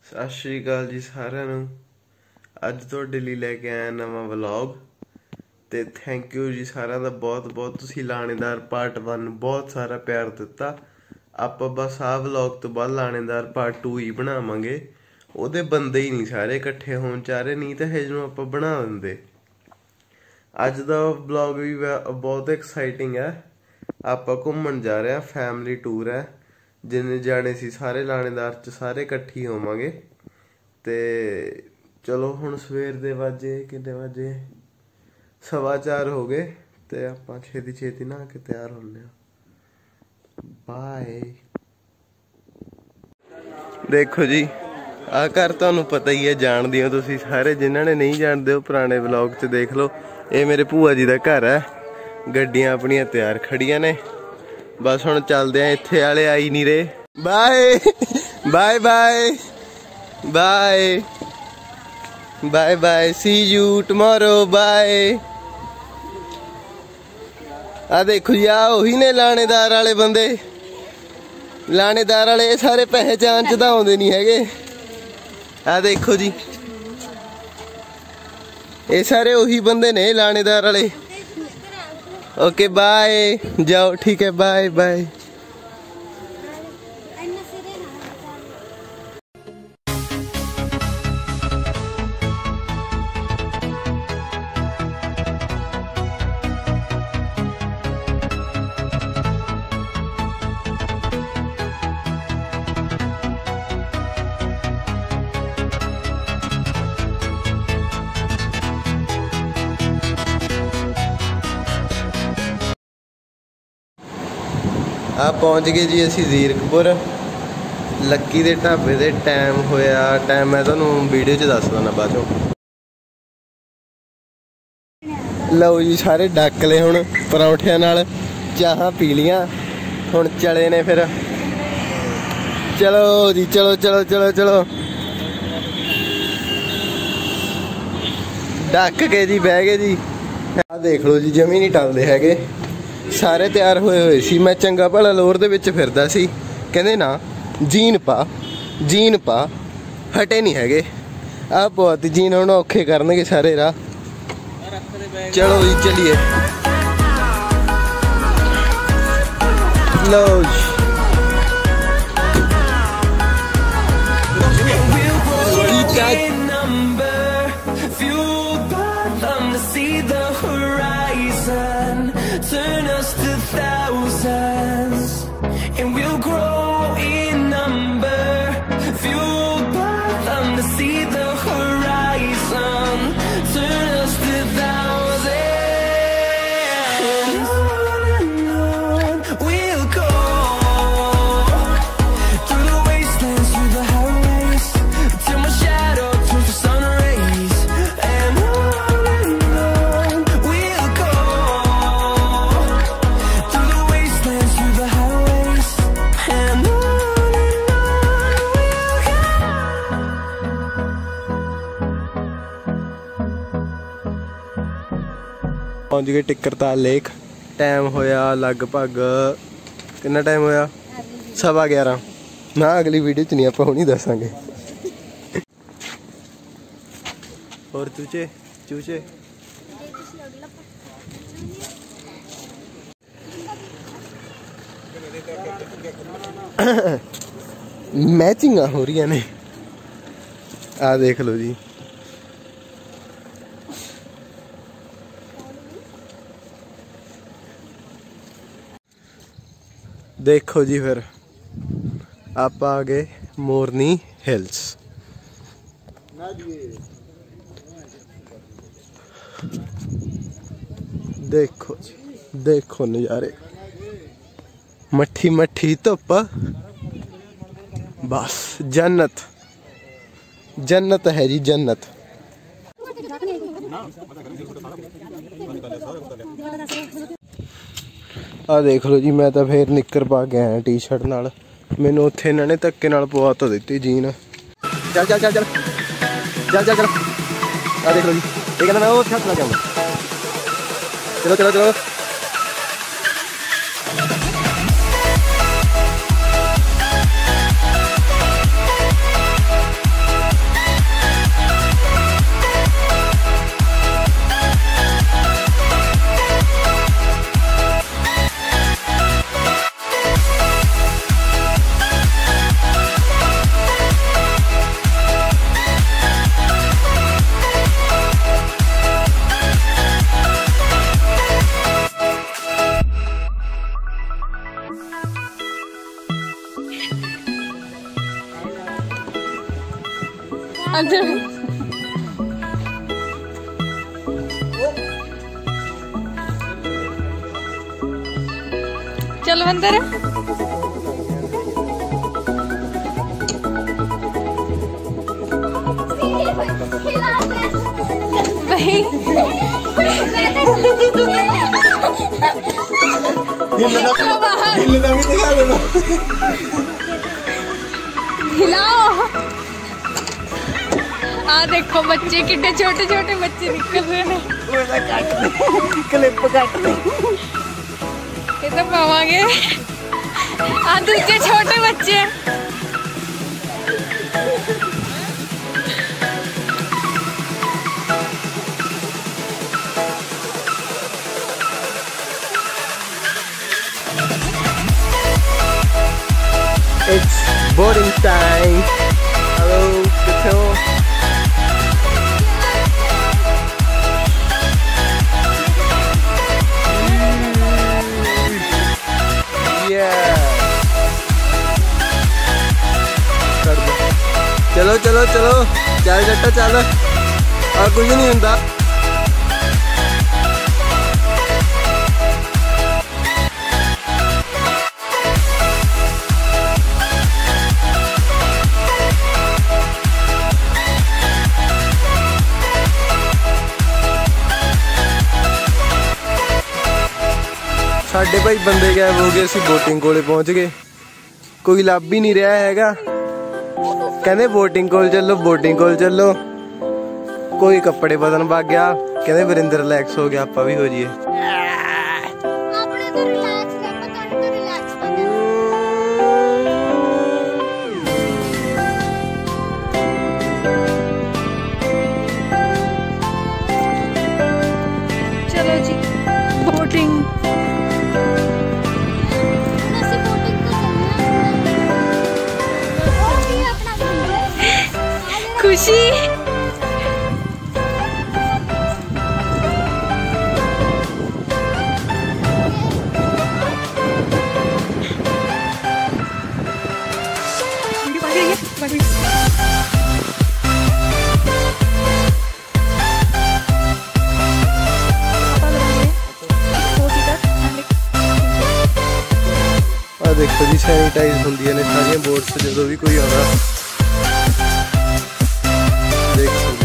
सत श्री अकाल जी सारिਆਂ ਨੂੰ। ਅੱਜ ਤੁਹਾਡੇ ਲਈ ਲੈ ਕੇ ਆਇਆ ਨਵਾਂ ਵਲੌਗ ਤੇ ਥੈਂਕ ਯੂ ਜੀ ਸਾਰਿਆਂ ਦਾ ਬਹੁਤ ਬਹੁਤ। ਤੁਸੀਂ ਲਾਣੇਦਾਰ ਪਾਰਟ 1 ਬਹੁਤ ਸਾਰਾ ਪਿਆਰ ਦਿੱਤਾ। ਆਪਾਂ ਬਸ ਆਹ ਵਲੌਗ ਤੋਂ ਬਾਅਦ ਲਾਣੇਦਾਰ ਪਾਰਟ 2 ਹੀ ਬਣਾਵਾਂਗੇ। ਉਹਦੇ ਬੰਦੇ ਹੀ ਨਹੀਂ ਸਾਰੇ ਇਕੱਠੇ ਹੋਣ ਚਾਹ ਰਹੇ, ਨਹੀਂ ਤਾਂ ਇਹ ਨੂੰ ਆਪਾਂ ਬਣਾ ਦਿੰਦੇ। ਅੱਜ ਦਾ ਵਲੌਗ ਵੀ ਬਹੁਤ ਐਕਸਾਈਟਿੰਗ ਹੈ। ਆਪਾਂ ਘੁੰਮਣ ਜਾ ਰਹੇ ਹਾਂ, ਫੈਮਿਲੀ ਟੂਰ ਹੈ। जिन्ने जाने सी सारे लाणेदार च सारे इकट्ठी होवांगे। ते चलो हुण सवेर दे वाजे किन्ने वाजे 4:15 हो गए ते आपां छेती छेती नहा के तैयार होने। बाय। देखो जी आ घर तुहानूं पता ही है, जानदे हो तुसीं सारे। जिन्हां ने नहीं जानदे हो पुराने व्लॉग च देख लो। ये मेरे भूआ जी दा घर है। गड्डियां अपनियां तैयार खड़ियां ने, बस हुण चलदे आ। इत्थे वाले आई नहीं रहे। Bye bye bye bye bye bye, see you tomorrow, bye. आ देखो जी, आ ओही ने लाणेदार वाले बंदे। लाणेदार वाले सारे पहचान च तां आउंदे नहीं हैगे। आ देखो जी, ये सारे ओही बंदे ने लाणेदार वाले। ओके बाय, जाओ ठीक है, बाय बाय। आ पहुँच गए जी असी जीरकपुर लक्की दे ढाबे दे। टाइम होया, टाइम मैं तुहानूं वीडियो च दस देना बाद चों। लो जी सारे डक ले हुण परौंठियां नाल, चाहां पी लियां, हुण चले ने फिर। चलो जी, चलो चलो चलो चलो, डक के जी बह गए जी। आ देख लो जी, जमी नहीं टलदे हैगे। सारे तैयार होए हुए सी। मैं चंगा भला लोर दे विच फिरदा सी, कहंदे ना जीन पा जीन पा, हटे नहीं हैगे। आ बहुत जीन हुण औखे करनगे सारे राह। चलो जी चलिए। लो turn us to thousands, and we'll grow in number, fueled by them to see the horizon. Turn us to thousands, and on we'll go, through the wastelands, through the highways, till my shadow turns to sun rays. And on we'll go, पहुँच गए टिकरताल lake. Time होया लगभग कितना time होया? 11:15 ना। अगली video च नहीं आप हुणी दसांगे। और चूचे चूचे मैचिंग हो रही ने। आ देख लो जी, देखो जी। फिर आप आ गए मोरनी हिल्स। देखो जी, देखो नज़ारे, मट्ठी मट्ठी धुप, बस जन्नत जन्नत है जी, जन्नत। आ देख लो जी, मैं तो फिर निक्कर पा के आया टी शर्ट नाल। मैनू उत्थे इन्होंने धक्के नाल पवा तो दी जीन। चल चल चल चल चल चल चल। आ देख लो जी, ये कहना मैं उत्थे हत्थ ला जाऊंगा। चलो चलो चलो। चलो अंदर। हिलाओ। देखो बच्चे कितने छोटे छोटे बच्चे निकल रहे हैं। क्लिप कट दे। ये तो पावांगे। दूसरे छोटे बच्चे। It's boarding time. Hello, किथे हो? चलो चलो चलो चल जट्टा चल और कुछ नहीं होता। साडे भाई बंदे गैब हो गए, असीं बोटिंग कोले पहुंच गए, कोई लभ ही नहीं रहा हैगा। कहते बोटिंग कोल चलो, बोटिंग कोल चलो, कोई कपड़े बदन भाग गया, कहते वरिंदर रिलैक्स हो गया, आपा भी हो जाइए। चलो जी बोटिंग। खुशी देखो जी सैनिटाइज होंदियां ने सारियां बोट्स जो भी कोई आता। देखो जी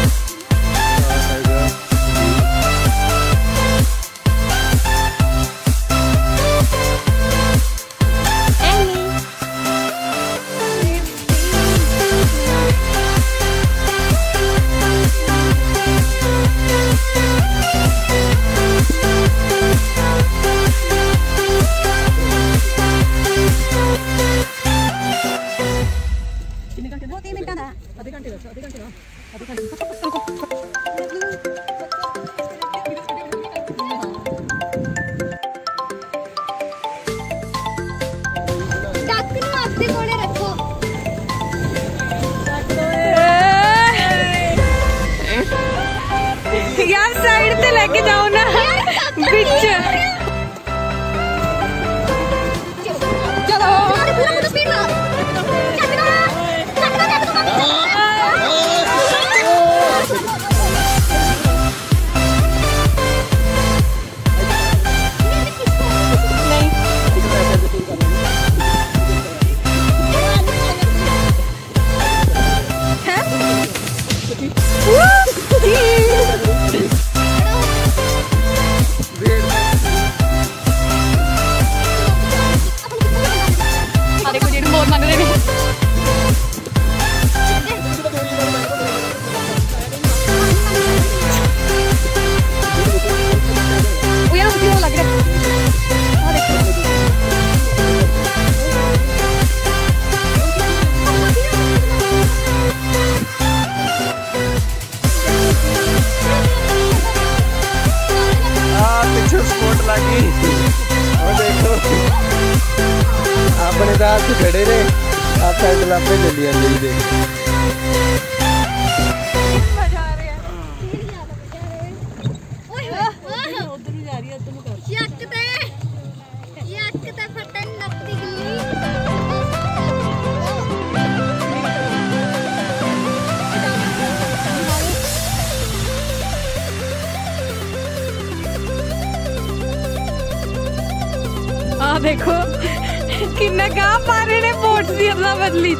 यार साइड से लेके जाओ ना बीच। चलो अपने दांत खड़े ने आप साइड लापे ले लिया ले दे। देखो किन्ना गाह पा रहे ने बोट दी अदला बदली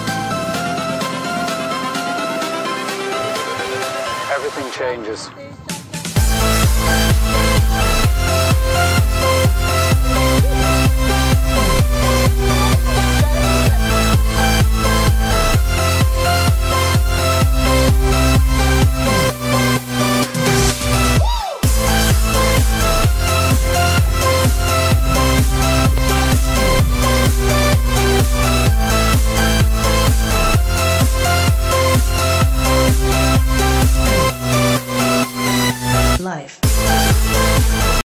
Everything changes.